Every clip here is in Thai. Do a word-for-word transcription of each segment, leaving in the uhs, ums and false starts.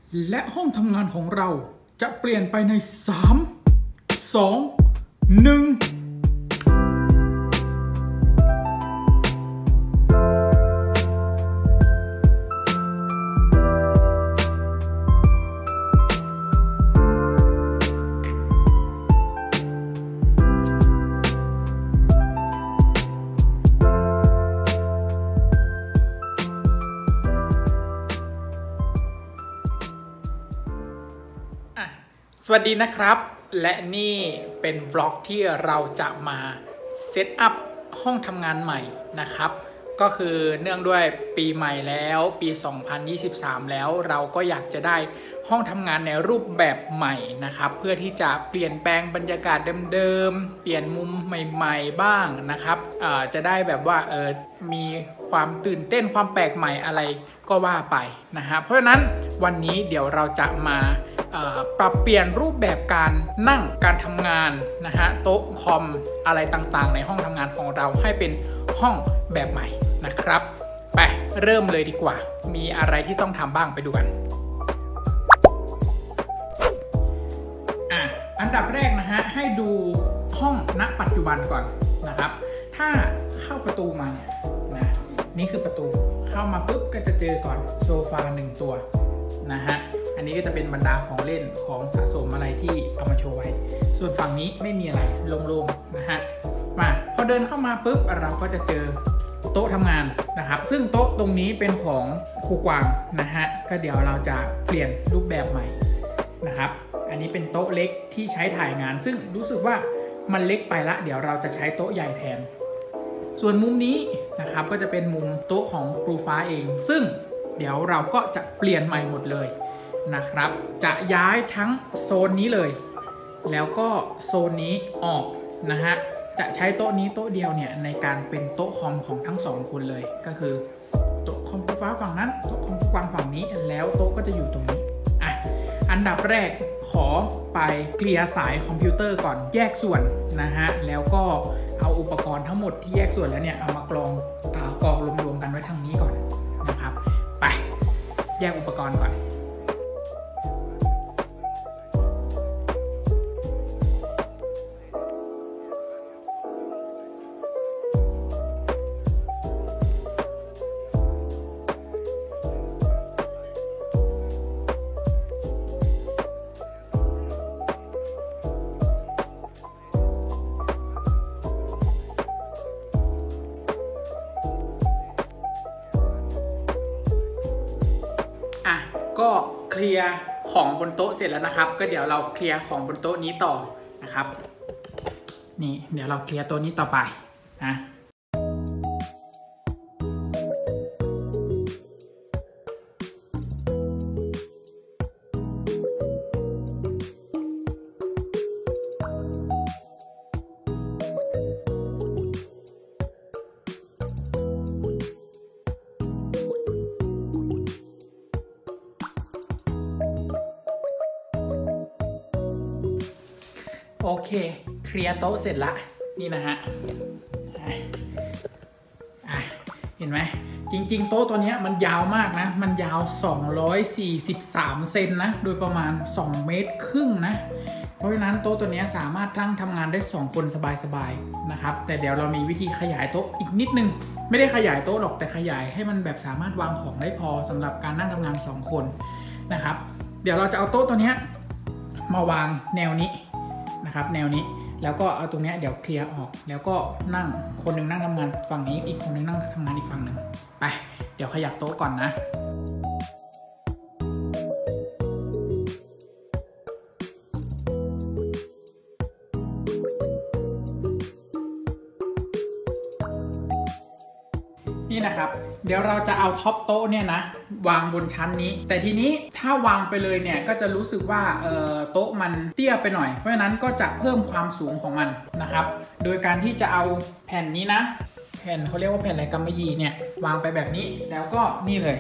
และห้องทำงานของเราจะเปลี่ยนไปในสาม สอง หนึ่งสวัสดีนะครับและนี่เป็นบล็อกที่เราจะมาเซตอัพห้องทำงานใหม่นะครับก็คือเนื่องด้วยปีใหม่แล้วปีสองพันยี่สิบสามแล้วเราก็อยากจะได้ห้องทำงานในรูปแบบใหม่นะครับเพื่อที่จะเปลี่ยนแปลงบรรยากาศเดิมๆเปลี่ยนมุมใหม่ๆบ้างนะครับจะได้แบบว่าเออมีความตื่นเต้นความแปลกใหม่อะไรก็ว่าไปนะฮะเพราะฉะนั้นวันนี้เดี๋ยวเราจะมาปรับเปลี่ยนรูปแบบการนั่งการทำงานนะฮะโต๊ะคอมอะไรต่างๆในห้องทำงานของเราให้เป็นห้องแบบใหม่นะครับไปเริ่มเลยดีกว่ามีอะไรที่ต้องทำบ้างไปดูกันอ่ะอันดับแรกนะฮะให้ดูห้องณปัจจุบันก่อนนะครับถ้าเข้าประตูมาเนี่ยนะนี่คือประตูเข้ามาปุ๊บก็จะเจอก่อนโซฟาหนึ่งตัวนะฮะอันนี้ก็จะเป็นบรรดาของเล่นของสะสมอะไรที่เอามาโชว์ไว้ส่วนฝั่งนี้ไม่มีอะไรโล่งๆนะฮะมาพอเดินเข้ามาปุ๊บเราก็จะเจอโต๊ะทำงานนะครับซึ่งโต๊ะตรงนี้เป็นของครูกวางนะฮะก็เดี๋ยวเราจะเปลี่ยนรูปแบบใหม่นะครับอันนี้เป็นโต๊ะเล็กที่ใช้ถ่ายงานซึ่งรู้สึกว่ามันเล็กไปละเดี๋ยวเราจะใช้โต๊ะใหญ่แทนส่วนมุมนี้นะครับก็จะเป็นมุมโต๊ะของครูฟ้าเองซึ่งเดี๋ยวเราก็จะเปลี่ยนใหม่หมดเลยนะครับจะย้ายทั้งโซนนี้เลยแล้วก็โซนนี้ออกนะฮะจะใช้โต๊ะนี้โต๊ะเดียวเนี่ยในการเป็นโต๊ะคอมของทั้งสองคนเลยก็คือโต๊ะคอมครูฟ้าฝั่งนั้นโต๊ะคอมครูกวางฝั่งนี้แล้วโต๊ะก็จะอยู่ตรงนี้อ่ะอันดับแรกขอไปเคลียร์สายคอมพิวเตอร์ก่อนแยกส่วนนะฮะแล้วก็เอาอุปกรณ์ทั้งหมดที่แยกส่วนแล้วเนี่ยเอามากรองอ่ากองรวมๆกันไว้ทางนี้ก่อนนะครับไปแยกอุปกรณ์ก่อนก็เคลียร์ของบนโต๊ะเสร็จแล้วนะครับก็เดี๋ยวเราเคลียร์ของบนโต๊ะนี้ต่อนะครับนี่เดี๋ยวเราเคลียร์โต๊ะนี้ต่อไปนะโอเคเคลียร์โต๊ะเสร็จละนี่นะฮะเห็นไหมจริงๆโต๊ะตัวนี้มันยาวมากนะมันยาวสองร้อยสี่สิบสามเซนนะโดยประมาณสองเมตรครึ่งนะเพราะฉะนั้นโต๊ะตัวนี้สามารถนั่งทำงานได้สองคนสบายๆนะครับแต่เดี๋ยวเรามีวิธีขยายโต๊ะอีกนิดนึงไม่ได้ขยายโต๊ะหรอกแต่ขยายให้มันแบบสามารถวางของได้พอสำหรับการนั่งทำงานสองคนนะครับเดี๋ยวเราจะเอาโต๊ะตัวนี้มาวางแนวนี้นะครับแนวนี้แล้วก็เอาตรงนี้เดี๋ยวเคลียร์ออกแล้วก็นั่งคนหนึ่งนั่งทำงานฝั่งนี้อีกคนหนึ่งนั่งทำงานอีกฝั่งหนึ่งไปเดี๋ยวขยับโต๊ะก่อนนะนี่นะครับเดี๋ยวเราจะเอาท็อปโต๊ะเนี่ยนะวางบนชั้นนี้แต่ทีนี้ถ้าวางไปเลยเนี่ยก็จะรู้สึกว่าเอ่อโต๊ะมันเตี้ยไปหน่อยเพราะฉะนั้นก็จะเพิ่มความสูงของมันนะครับโดยการที่จะเอาแผ่นนี้นะแผ่นเขาเรียกว่าแผ่นอะไรกำมะหยี่เนี่ยวางไปแบบนี้แล้วก็นี่เลย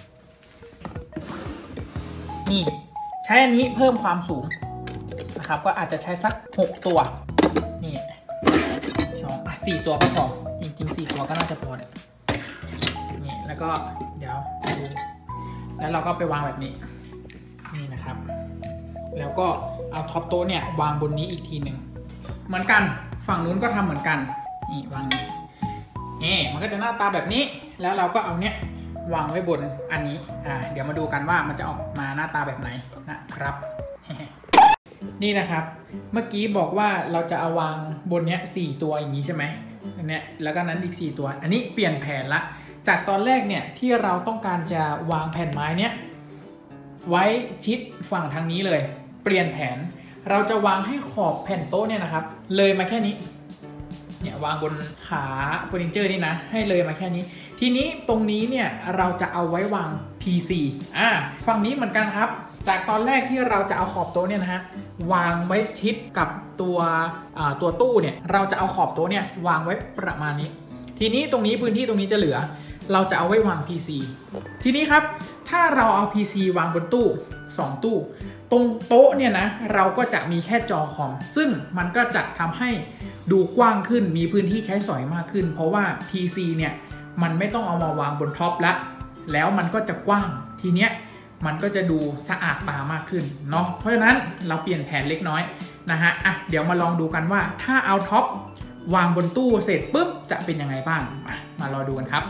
นี่ใช้อันนี้เพิ่มความสูงนะครับก็อาจจะใช้สักหกตัวนี่สองสี่ตัวก็พอจริงๆสี่ตัวก็น่าจะพอเนี่ยนี่แล้วก็เดี๋ยวดูแล้วเราก็ไปวางแบบนี้นี่นะครับแล้วก็เอาท็อปโต๊ะเนี่ยวางบนนี้อีกทีหนึ่งเหมือนกันฝั่งนู้นก็ทำเหมือนกันนี่วางนี่มันก็จะหน้าตาแบบนี้แล้วเราก็เอาเนี้ยวางไว้บนอันนี้อ่าเดี๋ยวมาดูกันว่ามันจะออกมาหน้าตาแบบไหนนะครับ นี่นะครับเมื่อกี้บอกว่าเราจะเอาวางบนเนี้ยสี่ตัวอย่างนี้ใช่ไหมอันเนี้ยแล้วก็นั้นอีกสี่ตัวอันนี้เปลี่ยนแผนละจากตอนแรกเนี่ยที่เราต้องการจะวางแผ่นไม้เนี้ยไว้ชิดฝั่งทางนี้เลยเปลี่ยนแผนเราจะวางให้ขอบแผ่นโต๊ะเนี่ยนะครับเลยมาแค่นี้เนี่ยวางบนขาเฟอร์นิเจอร์นี่นะให้เลยมาแค่นี้ทีนี้ตรงนี้เนี่ยเราจะเอาไว้วาง พี ซี อ่าฝั่งนี้เหมือนกันครับจากตอนแรกที่เราจะเอาขอบโต๊ะเนี่ยนะฮะวางไว้ชิดกับตัวตัวตู้เนี่ยเราจะเอาขอบโต๊ะเนี่ยวางไว้ประมาณนี้ทีนี้ตรงนี้พื้นที่ตรงนี้จะเหลือเราจะเอาไว้วาง พี ซี ทีนี้ครับถ้าเราเอา พี ซี วางบนตู้สองตู้ตรงโต๊ะเนี่ยนะเราก็จะมีแค่จอคอมซึ่งมันก็จะทำให้ดูกว้างขึ้นมีพื้นที่ใช้สอยมากขึ้นเพราะว่า พี ซี เนี่ยมันไม่ต้องเอามาวางบนท็อปแล้วแล้วมันก็จะกว้างทีเนี้ยมันก็จะดูสะอาดตามากขึ้นเนาะเพราะฉะนั้นเราเปลี่ยนแผนเล็กน้อยนะฮะอ่ะเดี๋ยวมาลองดูกันว่าถ้าเอาท็อปวางบนตู้เสร็จปุ๊บจะเป็นยังไงบ้างมามารอดูกันครับ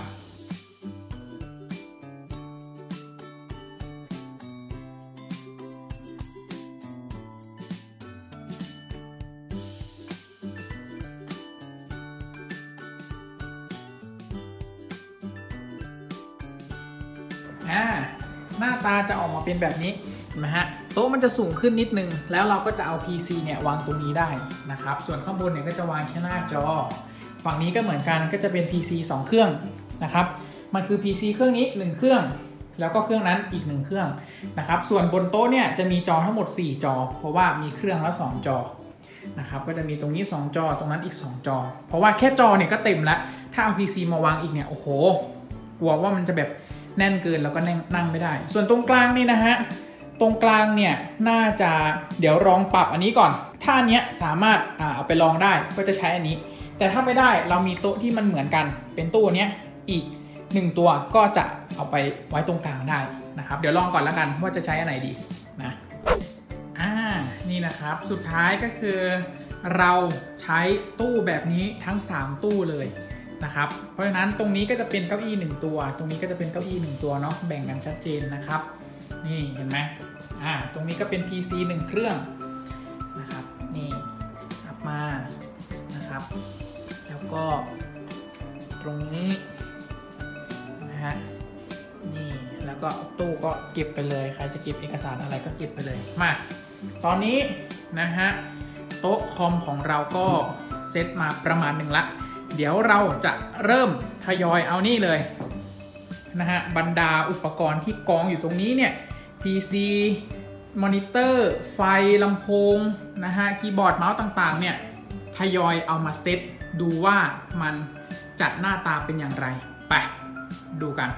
อ่าหน้าตาจะออกมาเป็นแบบนี้นะฮะโต๊ะมันจะสูงขึ้นนิดนึงแล้วเราก็จะเอา พี ซี เนี่ยวางตรงนี้ได้นะครับส่วนข้างบนเนี่ยก็จะวางแค่หน้าจอฝั่งนี้ก็เหมือนกันก็จะเป็น พี ซี สองเครื่องนะครับมันคือ พี ซี เครื่องนี้หนึ่งเครื่องแล้วก็เครื่องนั้นอีกหนึ่งเครื่องนะครับส่วนบนโต๊ะเนี่ยจะมีจอทั้งหมดสี่จอเพราะว่ามีเครื่องละสองจอนะครับก็จะมีตรงนี้สองจอตรงนั้นอีกสองจอเพราะว่าแค่จอเนี่ยก็เต็มแล้วถ้าเอา พี ซี มาวางอีกเนี่ยโอ้โหกลัวว่ามันจะแบบแน่นเกินแล้วก็นั่งไม่ได้ส่วนตรงกลางนี่นะฮะตรงกลางเนี่ยน่าจะเดี๋ยวลองปรับอันนี้ก่อนถ้าอันเนี้ยสามารถเอาไปลองได้ก็จะใช้อันนี้แต่ถ้าไม่ได้เรามีโต๊ะที่มันเหมือนกันเป็นตู้เนี้ยอีกหนึ่งตัวก็จะเอาไปไว้ตรงกลางได้นะครับเดี๋ยวลองก่อนแล้วกันว่าจะใช้อันไหนดีนะอ่านี่นะครับสุดท้ายก็คือเราใช้ตู้แบบนี้ทั้งสามตู้เลยนะครับเพราะฉะนั้นตรงนี้ก็จะเป็นเก้าอี้หนึ่งตัวตรงนี้ก็จะเป็นเก้าอี้หนึ่งตัวเนาะแบ่งกันชัดเจนนะครับนี่เห็นไหมอ่าตรงนี้ก็เป็น พี ซี หนึ่งเครื่องนะครับนี่กลับมานะครับแล้วก็ตรงนี้นะฮะนี่แล้วก็ตู้ก็เก็บไปเลยใครจะเก็บเอกสารอะไรก็เก็บไปเลยมาตอนนี้นะฮะโต๊ะคอมของเราก็เซตมาประมาณหนึ่งละเดี๋ยวเราจะเริ่มทยอยเอานี่เลยนะฮะบรรดาอุปกรณ์ที่กองอยู่ตรงนี้เนี่ย พี ซี มอนิเตอร์ไฟลำโพงนะฮะคีย์บอร์ดเมาส์ต่างๆเนี่ยทยอยเอามาเซตดูว่ามันจัดหน้าตาเป็นอย่างไรไปดูกัน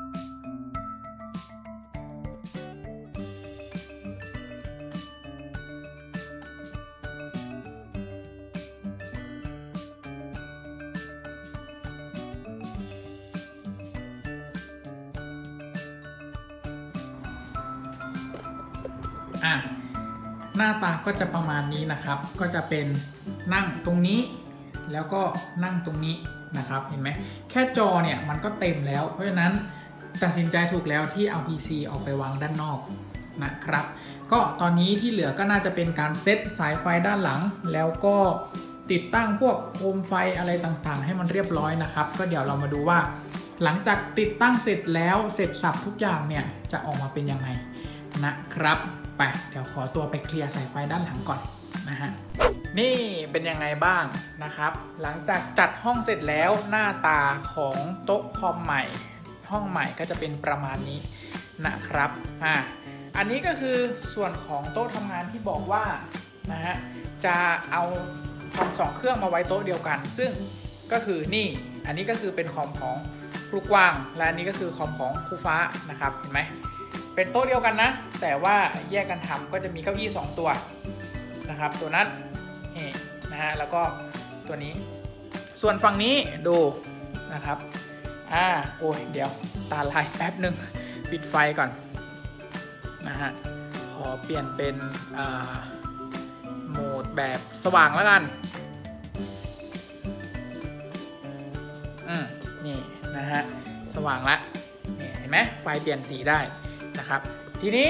อ่ะหน้าตาก็จะประมาณนี้นะครับก็จะเป็นนั่งตรงนี้แล้วก็นั่งตรงนี้นะครับเห็นไหมแค่จอเนี่ยมันก็เต็มแล้วเพราะฉะนั้นตัดสินใจถูกแล้วที่เอา พี ซี ออกไปวางด้านนอกนะครับก็ตอนนี้ที่เหลือก็น่าจะเป็นการเซตสายไฟด้านหลังแล้วก็ติดตั้งพวกโคมไฟอะไรต่างๆให้มันเรียบร้อยนะครับก็เดี๋ยวเรามาดูว่าหลังจากติดตั้งเสร็จแล้วเสร็จสับทุกอย่างเนี่ยจะออกมาเป็นยังไงนะครับไปเดี๋ยวขอตัวไปเคลียร์สายไฟด้านหลังก่อนนะฮะนี่เป็นยังไงบ้างนะครับหลังจากจัดห้องเสร็จแล้วหน้าตาของโต๊ะคอมใหม่ห้องใหม่ก็จะเป็นประมาณนี้นะครับอ่าอันนี้ก็คือส่วนของโต๊ะทำงานที่บอกว่านะฮะจะเอาคอมสองเครื่องมาไว้โต๊ะเดียวกันซึ่งก็คือนี่อันนี้ก็คือเป็นคอมของครูกวางและอันนี้ก็คือคอมของครูฟ้านะครับเห็นไหมเป็นโต๊ะเดียวกันนะแต่ว่าแยกกันทำก็จะมีเก้าอี้สองตัวนะครับตัวนั้นนี่นะฮะแล้วก็ตัวนี้ส่วนฝั่งนี้ดูนะครับอ่าโอ้ยเดี๋ยวตาลายแป๊บหนึ่งปิดไฟก่อนนะฮะขอเปลี่ยนเป็นโหมดแบบสว่างแล้วกันอืมนี่นะฮะสว่างละนี่เห็นไหมไฟเปลี่ยนสีได้นะครับทีนี้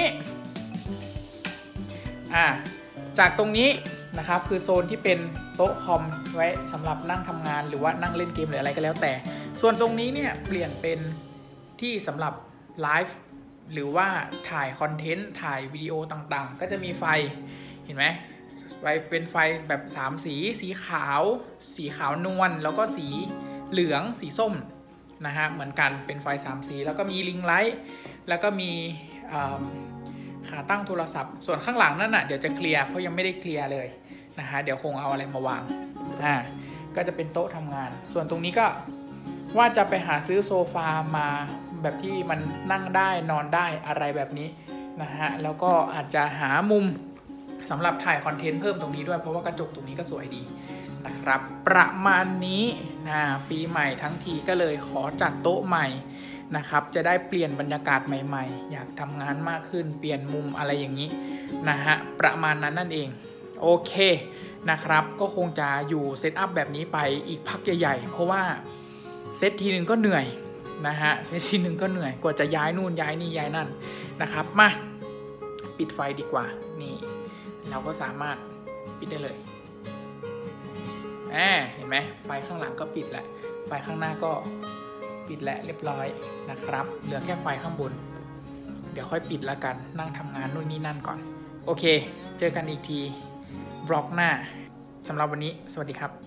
อ่าจากตรงนี้นะครับคือโซนที่เป็นโต๊ะคอมไว้สำหรับนั่งทำงานหรือว่านั่งเล่นเกมหรืออะไรก็แล้วแต่ส่วนตรงนี้เนี่ยเปลี่ยนเป็นที่สำหรับไลฟ์หรือว่าถ่ายคอนเทนต์ถ่ายวิดีโอต่างๆก็จะมีไฟเห็นไหมไฟเป็นไฟแบบสามสีสีขาวสีขาวนวลแล้วก็สีเหลืองสีส้มนะฮะเหมือนกันเป็นไฟสามสีแล้วก็มีริงไลท์แล้วก็มีขาตั้งโทรศัพท์ส่วนข้างหลังนั่นน่ะเดี๋ยวจะเคลียร์เพราะยังไม่ได้เคลียร์เลยนะฮะเดี๋ยวคงเอาอะไรมาวางอ่าก็จะเป็นโต๊ะทำงานส่วนตรงนี้ก็ว่าจะไปหาซื้อโซฟามาแบบที่มันนั่งได้นอนได้อะไรแบบนี้นะฮะแล้วก็อาจจะหามุมสำหรับถ่ายคอนเทนต์เพิ่มตรงนี้ด้วยเพราะว่ากระจกตรงนี้ก็สวยดีนะครับประมาณนี้นะปีใหม่ทั้งทีก็เลยขอจัดโต๊ะใหม่นะครับจะได้เปลี่ยนบรรยากาศใหม่ๆอยากทำงานมากขึ้นเปลี่ยนมุมอะไรอย่างนี้นะฮะประมาณนั้นนั่นเองโอเคนะครับก็คงจะอยู่เซตอัพแบบนี้ไปอีกพักใหญ่ๆเพราะว่าเซตทีนึงก็เหนื่อยนะฮะเซตทีนึงก็เหนื่อยกว่าจะย้ายนู่นย้ายนี่ย้ายนั่นนะครับมาปิดไฟดีกว่านี่เราก็สามารถปิดได้เลยเห็นไหมไฟข้างหลังก็ปิดแหละไฟข้างหน้าก็ปิดแหละเรียบร้อยนะครับเหลือแค่ไฟข้างบนเดี๋ยวค่อยปิดแล้วกันนั่งทำงานนู่นนี่นั่นก่อนโอเคเจอกันอีกทีบล็อกหน้าสำหรับวันนี้สวัสดีครับ